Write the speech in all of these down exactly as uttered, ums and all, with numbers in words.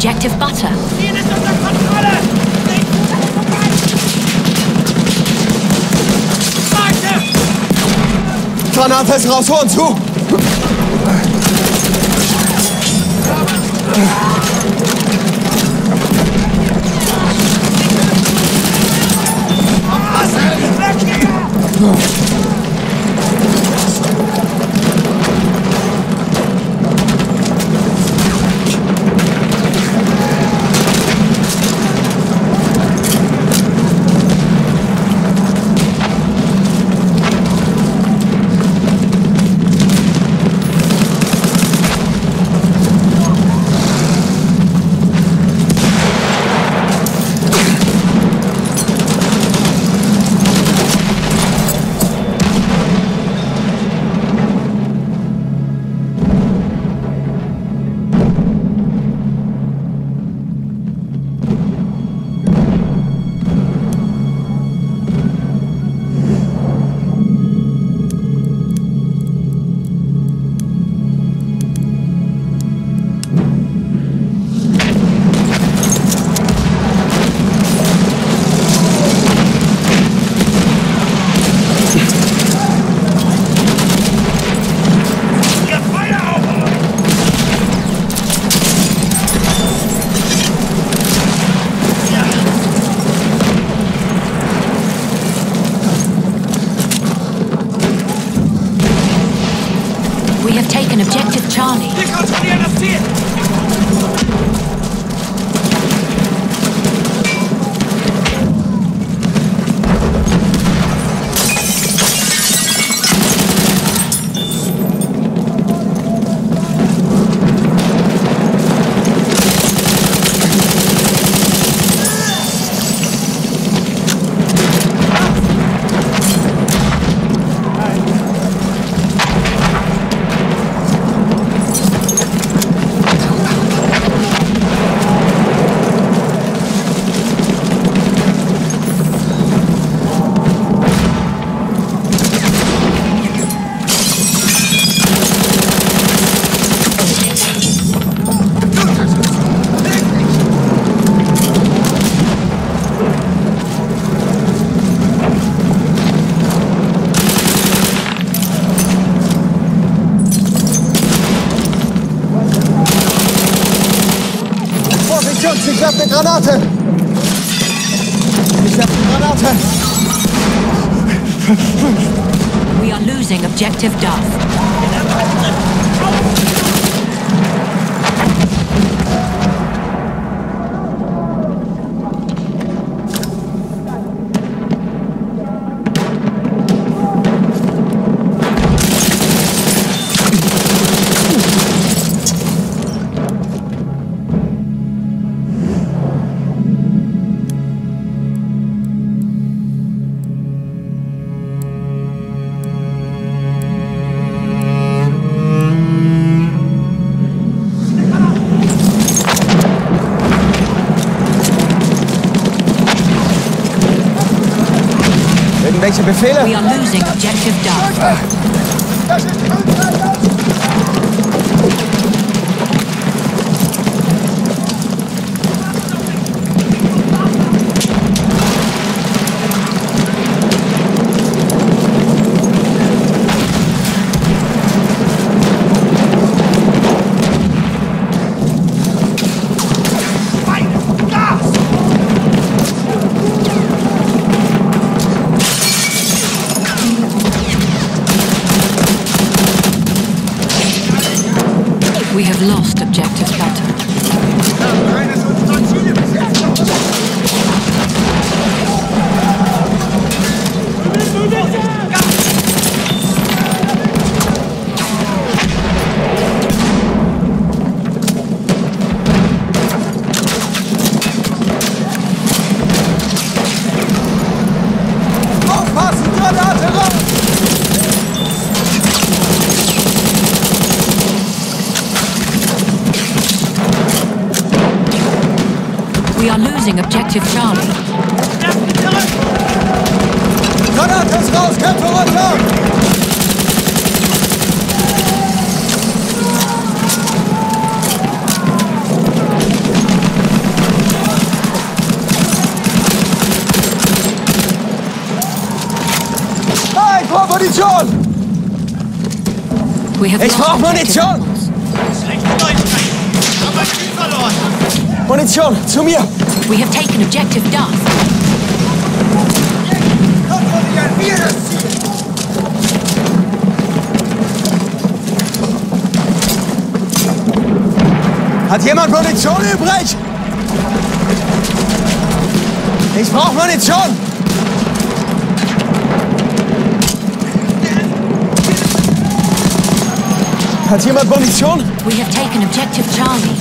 objective butter. Ziel ist unter Kontrolle! Granate ist raus, Horn zu! Objective Charlie. Wir kontrollieren das Ziel! Ich werfe eine Granate! Ich werfe eine Granate! We are losing objective Duff. Welche Befehle? We are losing objective Duff. We have lost objective butter. Aufpassen, Granate raus! We are losing objective Charlie. Granate ist raus, Kämpfe runter! Ah, ich brauche Munition! We have Ich lost brauche objective Munition! apples. Schlechte Neuigkeiten. Aber viel verloren. Munition, zu mir! We have taken objective Duff. Kontrollieren wir das Ziel! Hat jemand Munition übrig? Ich brauche Munition! Hat jemand Munition? We have taken objective Charlie.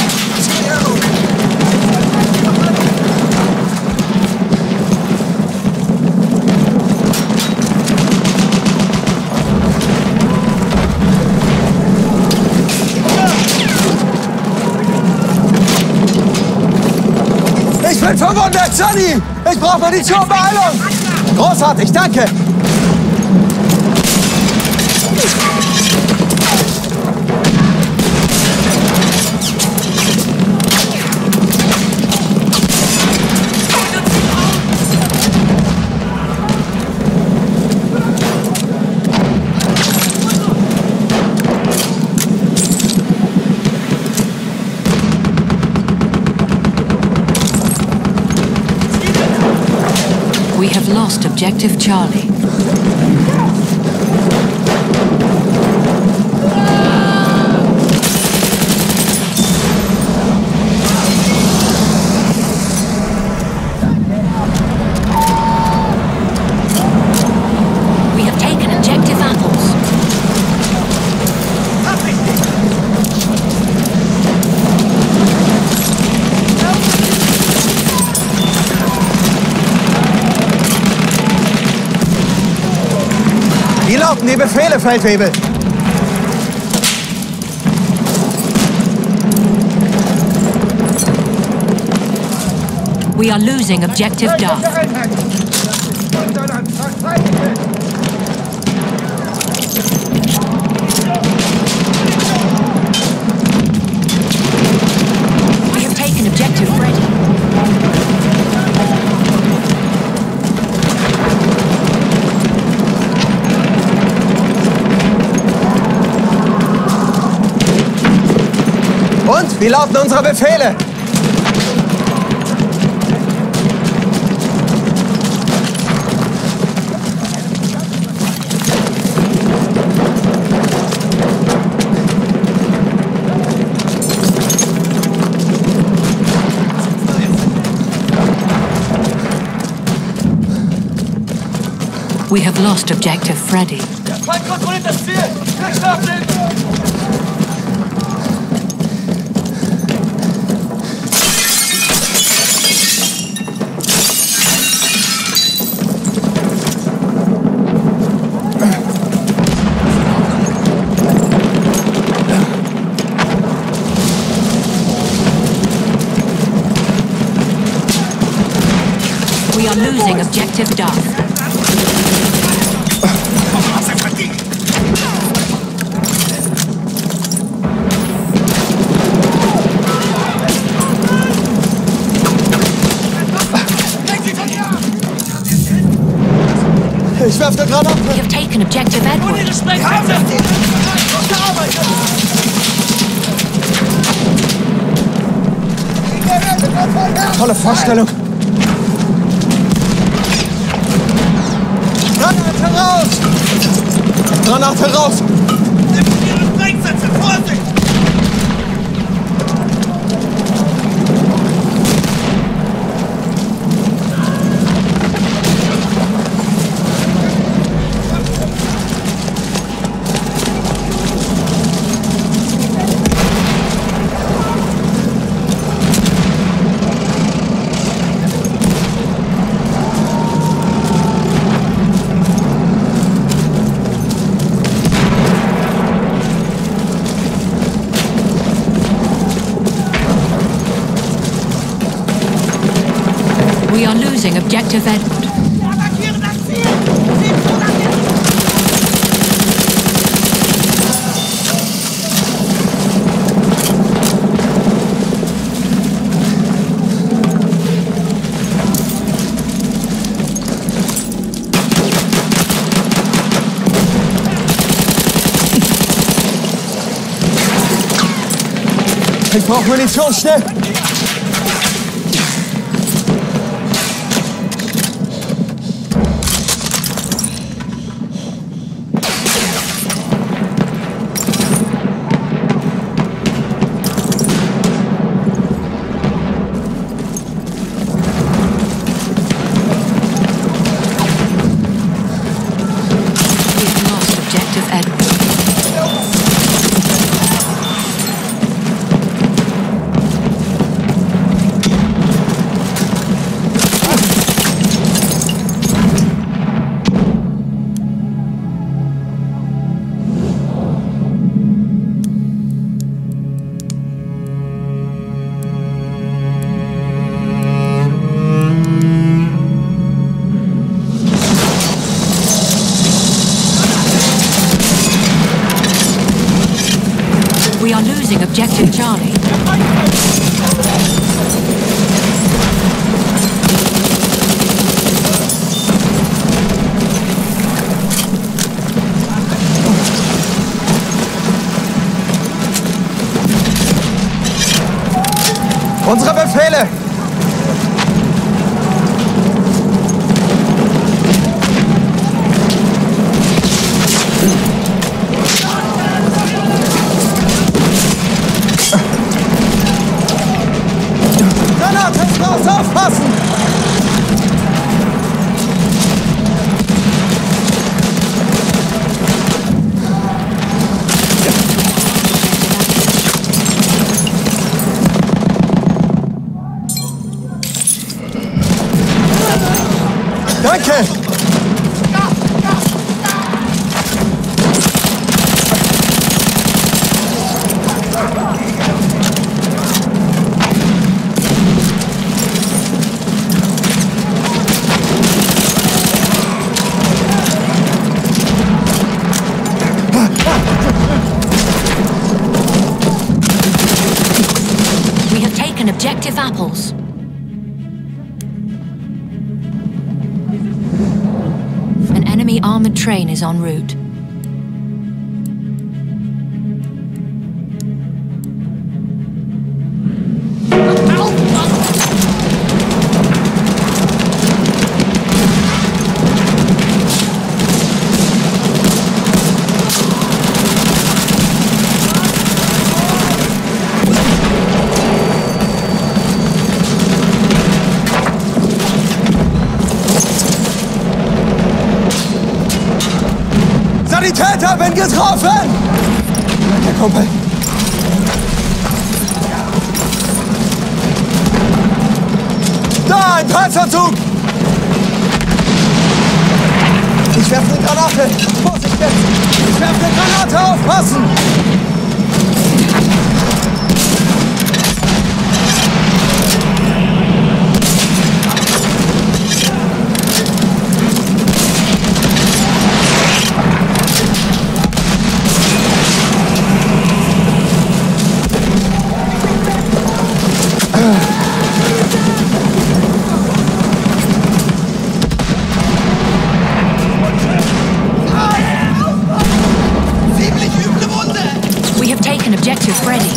Ich bin verwundet, Sunny! Ich brauche Munition, Beeilung! Großartig, danke! We have lost objective Charlie. We have taken objective apples. Wie lauten die Befehle, Feldwebel? We are losing objective Duff. We have taken objective Freddy. Und? Wie lauten unsere Befehle? We have lost objective Freddy. Der Feind kontrolliert das Ziel. Nicht öffnen. We are losing objective Duff. Ich werfe eine Granate. We have taken objective Edward. Ihre Sprengsätze. Tolle Vorstellung. Granate raus! Granate raus! Ihre Sprengsätze. Vorsicht. We are losing objective Edward. Attackieren das Ziel. Sie attackieren. Ich brauche Munition, schnell! We are losing objective Charlie. Unsere Befehle! Granate raus, aufpassen! Danke! We have taken objective apples. An enemy armored train is en route. Sanitäter, bin getroffen! Danke, Kumpel. Da, ein Panzerzug! Ich werfe eine Granate! Vorsicht jetzt! Ich werfe eine Granate, aufpassen! Objective ready.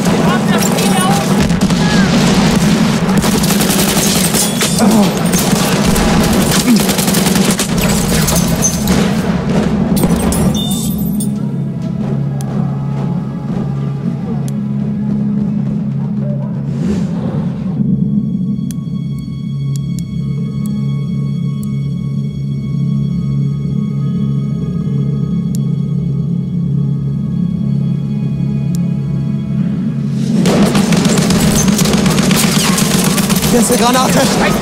Hier ist eine Granate!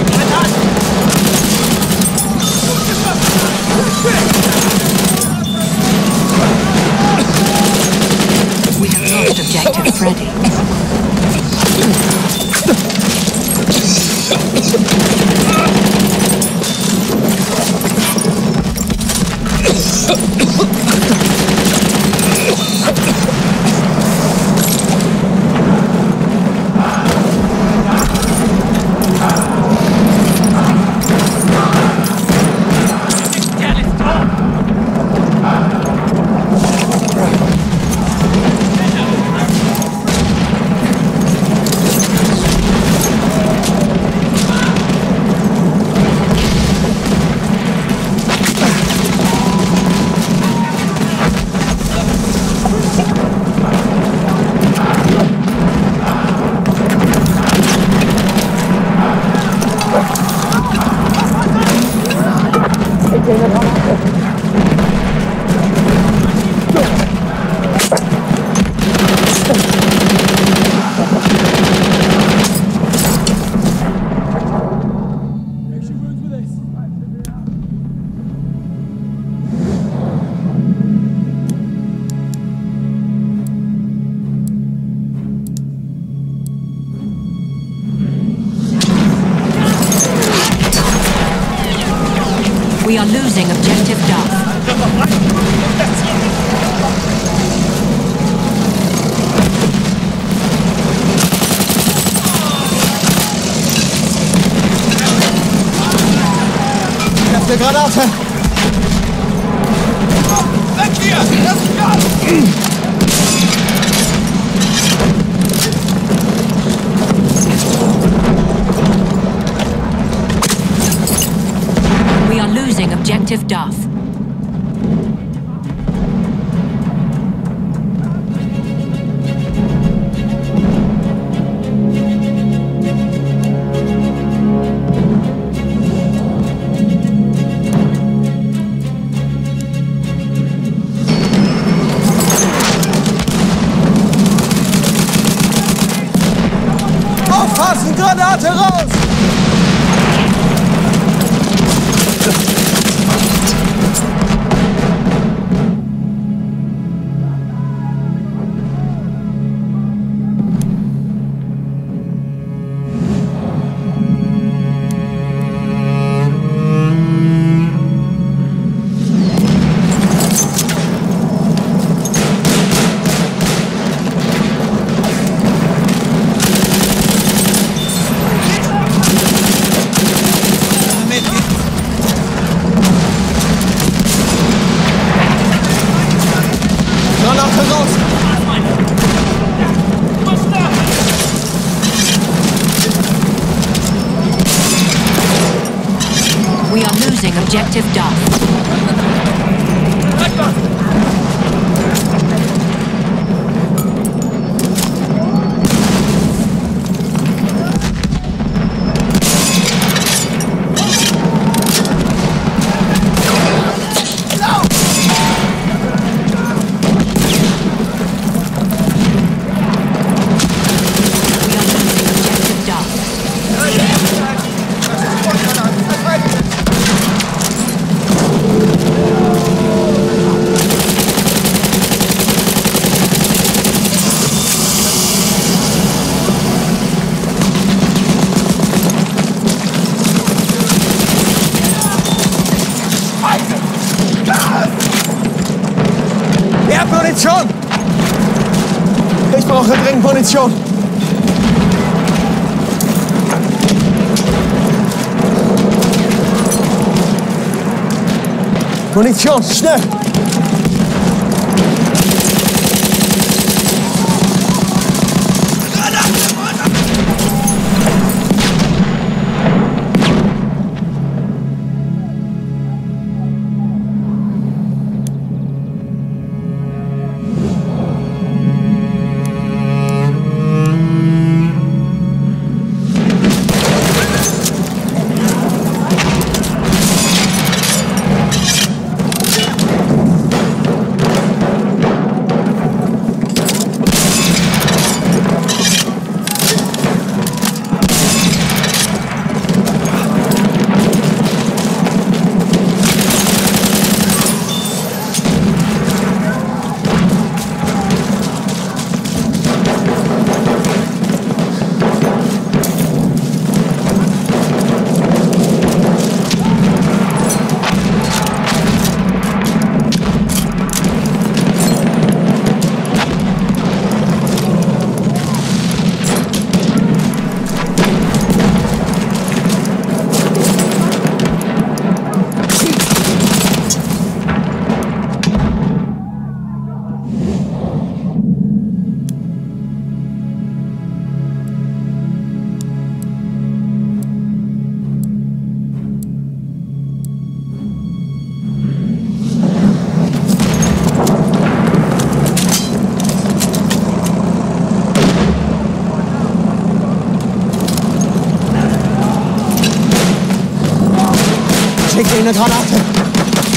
We have lost objective Freddy. We are losing objective Duff. Ich hab eine Granate! Weg hier! Lass mich an! We are losing objective Duff. Aufpassen! Granate raus! We are losing objective Duff. Munition! Ich brauche dringend Munition! Munition, schnell! Schick ihnen eine Granate!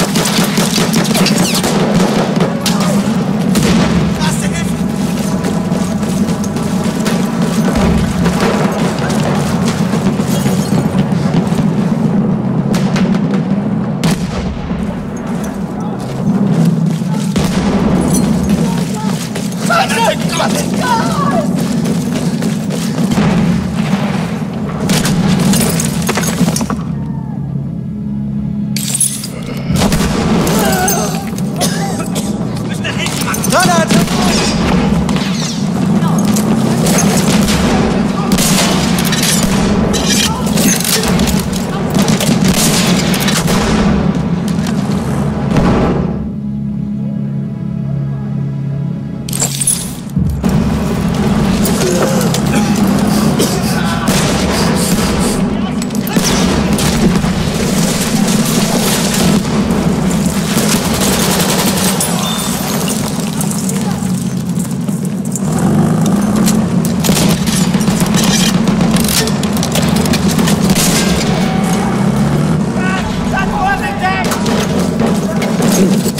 Granate!